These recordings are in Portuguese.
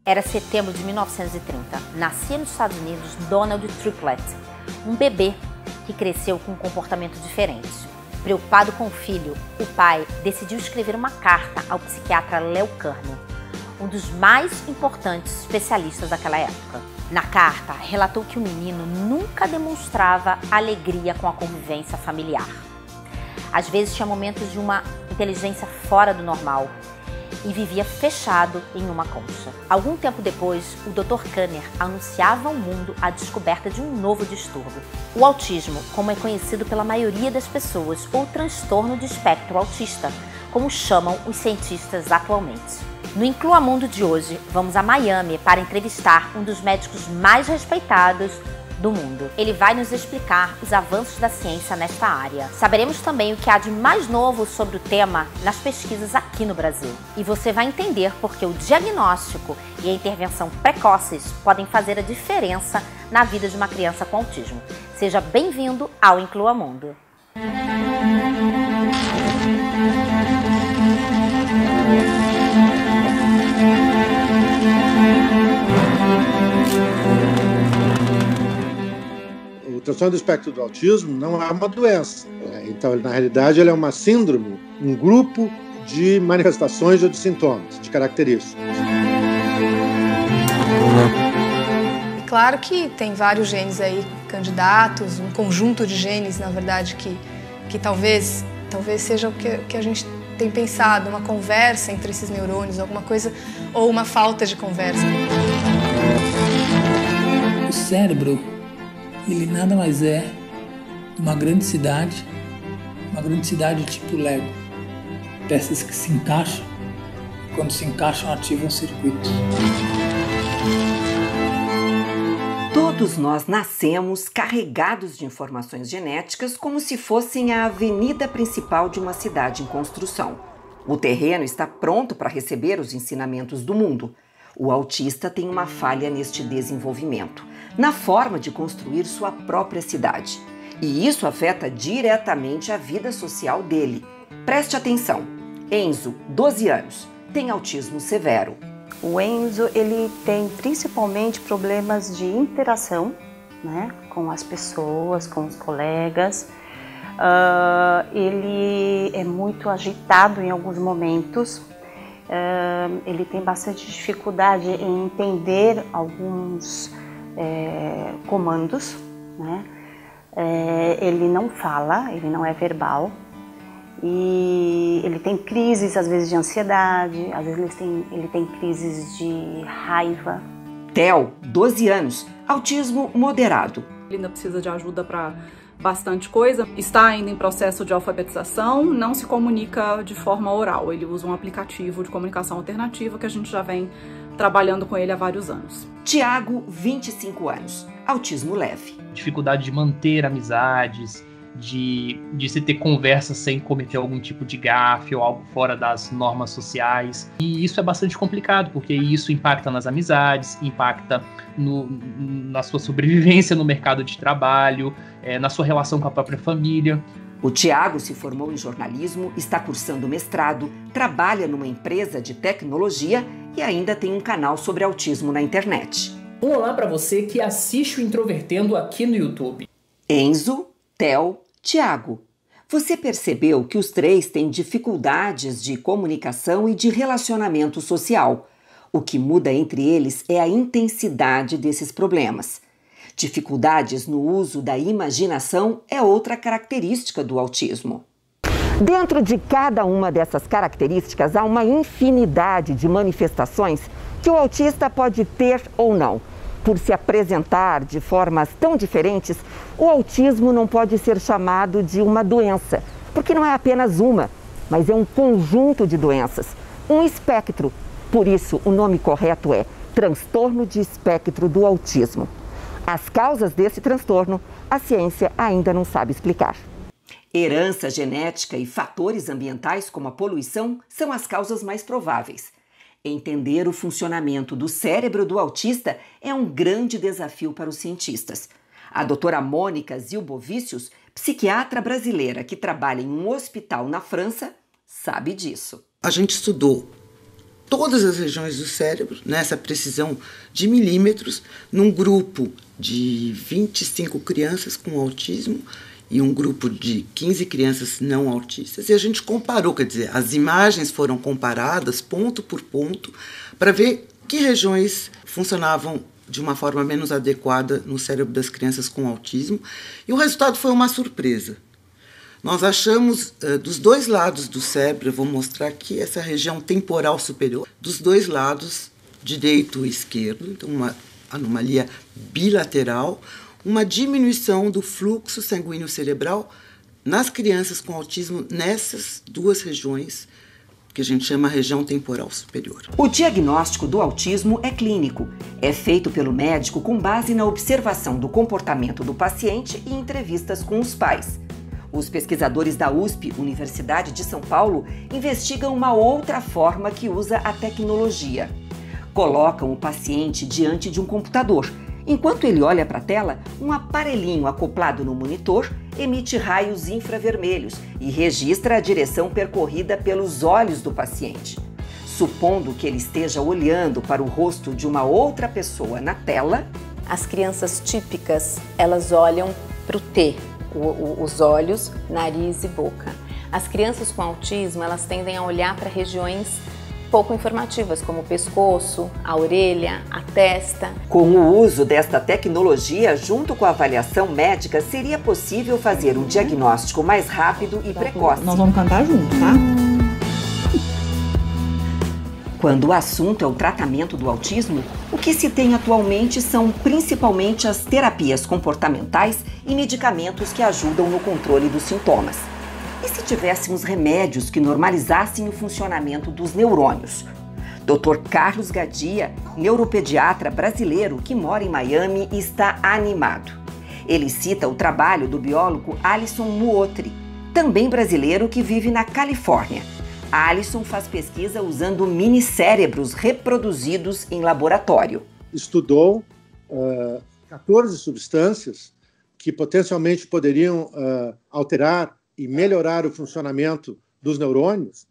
Era setembro de 1930. Nascia nos Estados Unidos Donald Triplett, um bebê que cresceu com um comportamento diferente. Preocupado com o filho, o pai decidiu escrever uma carta ao psiquiatra Leo Kanner, um dos mais importantes especialistas daquela época. Na carta, relatou que o menino nunca demonstrava alegria com a convivência familiar. Às vezes tinha momentos de uma inteligência fora do normal e vivia fechado em uma concha. Algum tempo depois, o Dr. Kanner anunciava ao mundo a descoberta de um novo distúrbio. O autismo, como é conhecido pela maioria das pessoas, ou transtorno de espectro autista, como chamam os cientistas atualmente. No Inclua Mundo de hoje, vamos a Miami para entrevistar um dos médicos mais respeitados do mundo. Ele vai nos explicar os avanços da ciência nesta área. Saberemos também o que há de mais novo sobre o tema nas pesquisas aqui no Brasil. E você vai entender porque o diagnóstico e a intervenção precoces podem fazer a diferença na vida de uma criança com autismo. Seja bem-vindo ao Inclua Mundo. O transtorno do espectro do autismo não é uma doença. Então, na realidade, ele é uma síndrome, um grupo de manifestações ou de sintomas, de características. É claro que tem vários genes aí candidatos, um conjunto de genes, na verdade, que talvez seja o que a gente tem pensado, uma conversa entre esses neurônios, alguma coisa, ou uma falta de conversa. O cérebro, ele nada mais é uma grande cidade tipo Lego. Peças que se encaixam, quando se encaixam ativam circuitos. Todos nós nascemos carregados de informações genéticas como se fossem a avenida principal de uma cidade em construção. O terreno está pronto para receber os ensinamentos do mundo. O autista tem uma falha neste desenvolvimento, na forma de construir sua própria cidade. E isso afeta diretamente a vida social dele. Preste atenção. Enzo, 12 anos, tem autismo severo. O Enzo, ele tem principalmente problemas de interação, né, com as pessoas, com os colegas. Ele é muito agitado em alguns momentos. Ele tem bastante dificuldade em entender alguns comandos, né? Ele não fala, ele não é verbal. E ele tem crises, às vezes, de ansiedade, às vezes ele tem crises de raiva. Theo, 12 anos, autismo moderado. Ele ainda precisa de ajuda para bastante coisa, está ainda em processo de alfabetização, não se comunica de forma oral. Ele usa um aplicativo de comunicação alternativa que a gente já vem trabalhando com ele há vários anos. Tiago, 25 anos, autismo leve. Dificuldade de manter amizades, de se ter conversa sem cometer algum tipo de gafe ou algo fora das normas sociais. E isso é bastante complicado, porque isso impacta nas amizades, impacta na sua sobrevivência no mercado de trabalho, na sua relação com a própria família. O Tiago se formou em jornalismo, está cursando mestrado, trabalha numa empresa de tecnologia e ainda tem um canal sobre autismo na internet. Um olá para você que assiste o Introvertendo aqui no YouTube. Enzo, Theo, Tiago. Você percebeu que os três têm dificuldades de comunicação e de relacionamento social. O que muda entre eles é a intensidade desses problemas. Dificuldades no uso da imaginação é outra característica do autismo. Dentro de cada uma dessas características há uma infinidade de manifestações que o autista pode ter ou não. Por se apresentar de formas tão diferentes, o autismo não pode ser chamado de uma doença, porque não é apenas uma, mas é um conjunto de doenças, um espectro. Por isso, o nome correto é transtorno de espectro do autismo. As causas desse transtorno, a ciência ainda não sabe explicar. Herança genética e fatores ambientais como a poluição são as causas mais prováveis. Entender o funcionamento do cérebro do autista é um grande desafio para os cientistas. A doutora Mônica Zilbovicius, psiquiatra brasileira que trabalha em um hospital na França, sabe disso. A gente estudou todas as regiões do cérebro, nessa precisão de milímetros, num grupo de 25 crianças com autismo e um grupo de 15 crianças não autistas. E a gente comparou, quer dizer, as imagens foram comparadas ponto por ponto para ver que regiões funcionavam de uma forma menos adequada no cérebro das crianças com autismo. E o resultado foi uma surpresa. Nós achamos, dos dois lados do cérebro, eu vou mostrar aqui essa região temporal superior, dos dois lados, direito e esquerdo, então uma anomalia bilateral, uma diminuição do fluxo sanguíneo cerebral nas crianças com autismo nessas duas regiões, que a gente chama região temporal superior. O diagnóstico do autismo é clínico. É feito pelo médico com base na observação do comportamento do paciente e entrevistas com os pais. Os pesquisadores da USP, Universidade de São Paulo, investigam uma outra forma que usa a tecnologia. Colocam o paciente diante de um computador. Enquanto ele olha para a tela, um aparelhinho acoplado no monitor emite raios infravermelhos e registra a direção percorrida pelos olhos do paciente. Supondo que ele esteja olhando para o rosto de uma outra pessoa na tela, as crianças típicas, elas olham para o T, os olhos, nariz e boca. As crianças com autismo, elas tendem a olhar para regiões pouco informativas, como o pescoço, a orelha, a testa. Com o uso desta tecnologia, junto com a avaliação médica, seria possível fazer um diagnóstico mais rápido e precoce. Nós vamos cantar junto, tá? Quando o assunto é o tratamento do autismo, o que se tem atualmente são principalmente as terapias comportamentais e medicamentos que ajudam no controle dos sintomas. E se tivéssemos remédios que normalizassem o funcionamento dos neurônios? Dr. Carlos Gadia, neuropediatra brasileiro que mora em Miami, está animado. Ele cita o trabalho do biólogo Alisson Muotri, também brasileiro que vive na Califórnia. Alisson faz pesquisa usando minicérebros reproduzidos em laboratório. Estudou 14 substâncias que potencialmente poderiam alterar e melhorar o funcionamento dos neurônios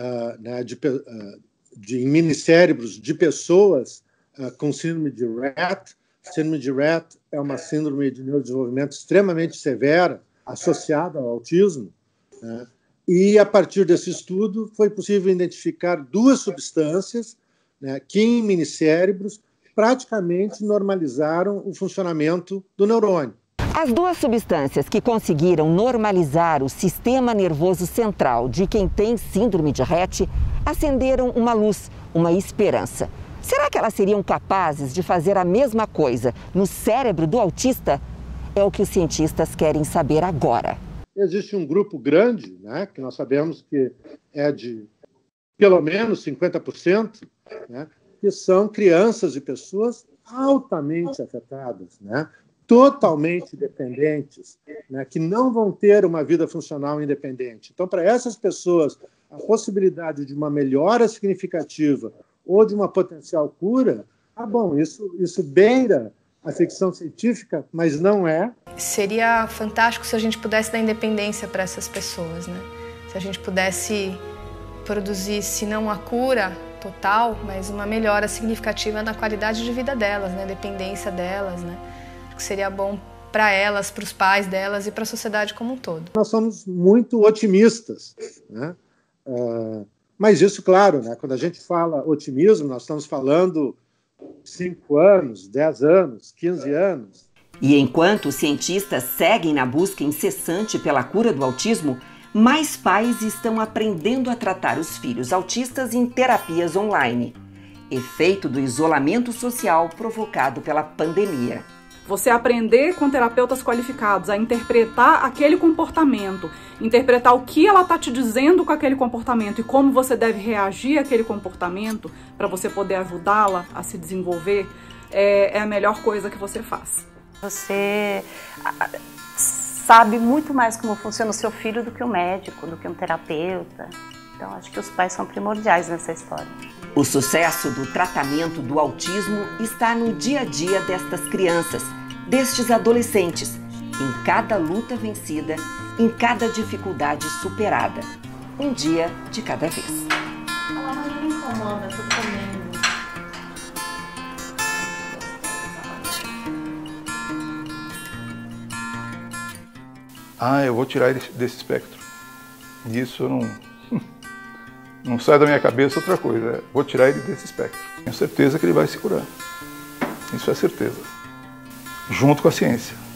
em minicérebros de pessoas com síndrome de Rett. Síndrome de Rett é uma síndrome de neurodesenvolvimento extremamente severa, associada ao autismo, né? E, a partir desse estudo, foi possível identificar duas substâncias, né, que, em minicérebros, praticamente normalizaram o funcionamento do neurônio. As duas substâncias que conseguiram normalizar o sistema nervoso central de quem tem síndrome de Rett acenderam uma luz, uma esperança. Será que elas seriam capazes de fazer a mesma coisa no cérebro do autista? É o que os cientistas querem saber agora. Existe um grupo grande, né, que nós sabemos que é de pelo menos 50%, né, que são crianças e pessoas altamente afetadas, né, totalmente dependentes, né, que não vão ter uma vida funcional independente. Então, para essas pessoas, a possibilidade de uma melhora significativa ou de uma potencial cura, isso beira a ficção científica, mas não é. Seria fantástico se a gente pudesse dar independência para essas pessoas, né? Se a gente pudesse produzir, se não a cura total, mas uma melhora significativa na qualidade de vida delas, né? Dependência delas, né? Acho que seria bom para elas, para os pais delas e para a sociedade como um todo. Nós somos muito otimistas, né? Mas isso, claro, né? Quando a gente fala otimismo, nós estamos falando 5 anos, 10 anos, 15 anos. E enquanto os cientistas seguem na busca incessante pela cura do autismo, mais pais estão aprendendo a tratar os filhos autistas em terapias online. Efeito do isolamento social provocado pela pandemia. Você aprender com terapeutas qualificados a interpretar aquele comportamento, interpretar o que ela está te dizendo com aquele comportamento e como você deve reagir àquele comportamento para você poder ajudá-la a se desenvolver, é a melhor coisa que você faz. Você sabe muito mais como funciona o seu filho do que o médico, do que um terapeuta. Então, acho que os pais são primordiais nessa história. O sucesso do tratamento do autismo está no dia a dia destas crianças, destes adolescentes, em cada luta vencida, em cada dificuldade superada. Um dia de cada vez. Amanda, tô comendo. Eu vou tirar ele desse espectro. Isso não sai da minha cabeça outra coisa. Vou tirar ele desse espectro. Tenho certeza que ele vai se curar. Isso é certeza. Junto com a ciência.